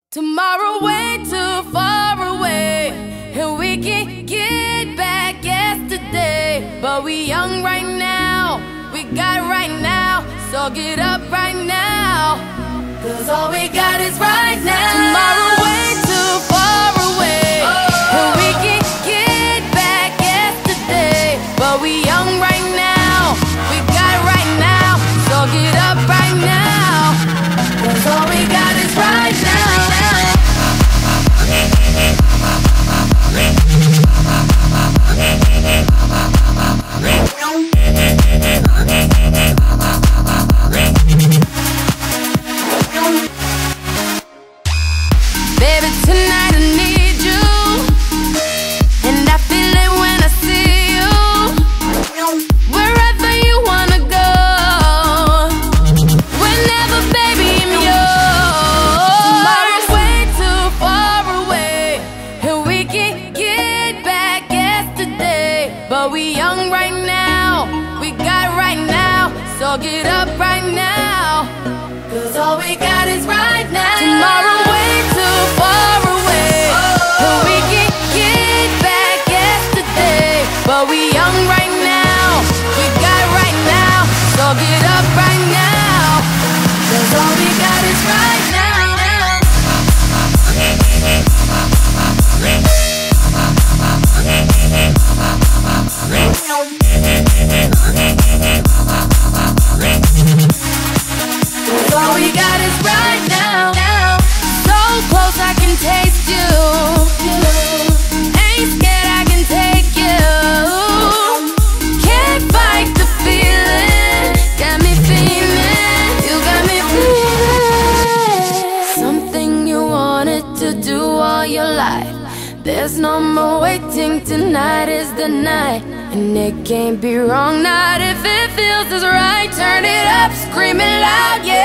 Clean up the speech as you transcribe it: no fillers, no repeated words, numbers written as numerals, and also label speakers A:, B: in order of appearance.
A: Tomorrow way too far away, and we can get back yesterday. But we young right now, we got right now, so get up right now, 'cause all we got is right now. Tomorrow way too far away, and we can get back yesterday. But we young right now, we got right now, so get up right now, 'cause all we got is right now. Baby, tonight I need you, and I feel it when I see you. Wherever you wanna go, whenever, baby, I'm yours. Tomorrow's way too far away, and we can get back yesterday. But we young right now, we got right now, so get up right now, 'cause all we got is right now. Tomorrow way too far away, and we can get back yesterday. But we young right now, we got right now, so get up right now, 'cause all we got is right now. All we got is right now. So close I can taste you. Ain't scared, I can take you. Can't fight the feeling. Got me feeling. You got me feeling. Something you wanted to do all your life. There's no more waiting, tonight is the night. And it can't be wrong, not if it feels as right. Turn it up, scream it loud, yeah.